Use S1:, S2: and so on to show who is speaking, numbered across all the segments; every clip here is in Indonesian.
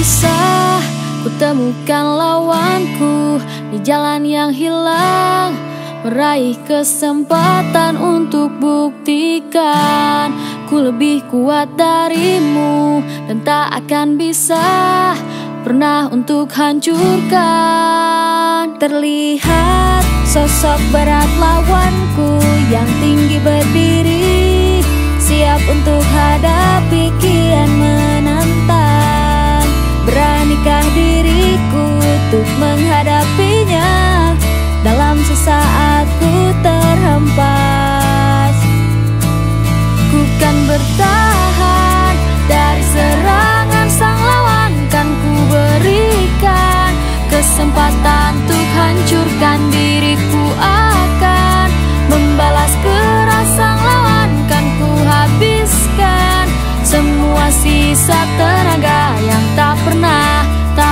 S1: bisa ku temukan lawanku di jalan yang hilang, meraih kesempatan untuk buktikan ku lebih kuat darimu dan tak akan bisa pernah untuk hancurkan. Terlihat sosok berat lawanku yang tinggi berdiri, siap untuk hadapi kian menantang. Beranikah diriku untuk menghadapinya dalam sesaat ku terhempas? Ku kan bertahan dari serangan sang lawan, kan ku berikan kesempatan untuk hancurkan diriku, akan membalas keras sang lawan, kan ku habiskan semua sisa tenaga yang tak pernah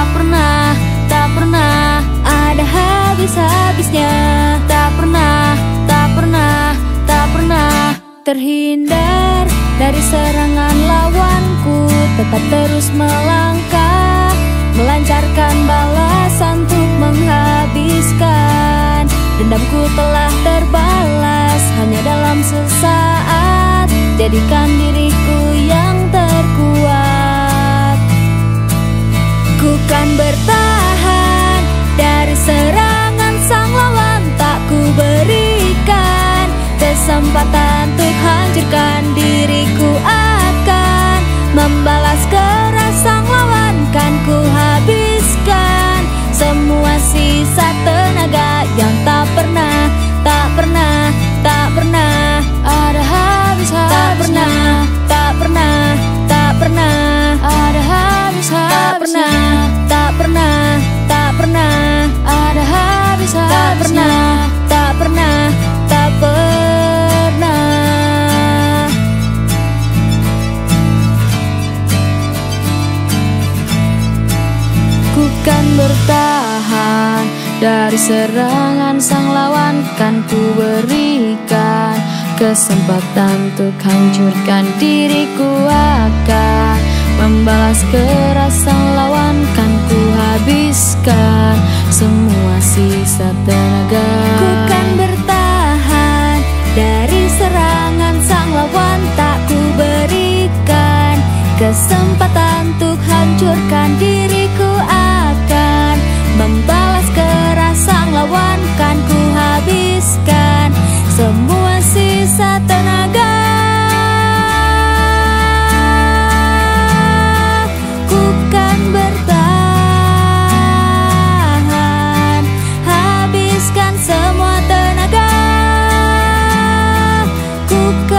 S1: ada habis-habisnya. Tak pernah terhindar dari serangan lawanku, tetap terus melangkah, melancarkan balasan untuk menghabiskan. Dendamku telah terbalas hanya dalam sesaat, jadikan diriku yang terkuat. Ku kan bertahan dari serangan sang lawan, tak ku berikan kesempatan untuk hancurkan diriku, akan membalas keras sang lawan, kan ku habiskan semua sisa tenaga yang tak pernah ada habis-habisnya. Tak pernah ada habis-habisnya. Tak pernah ada habis-habisnya. Tak pernah ku kan bertahan dari serangan sang lawan, kan ku berikan kesempatan untuk hancurkan diriku, akan membalas keras sang lawan, kan ku habiskan semua sisa tenaga. Ku kan bertahan dari serangan sang lawan, tak ku berikan kesempatan untuk hancurkan diriku, akan membalas keras sang lawan, kan ku habiskan semua sisa tenaga. Ku kan bertahan, habiskan semua tenaga. Ku kan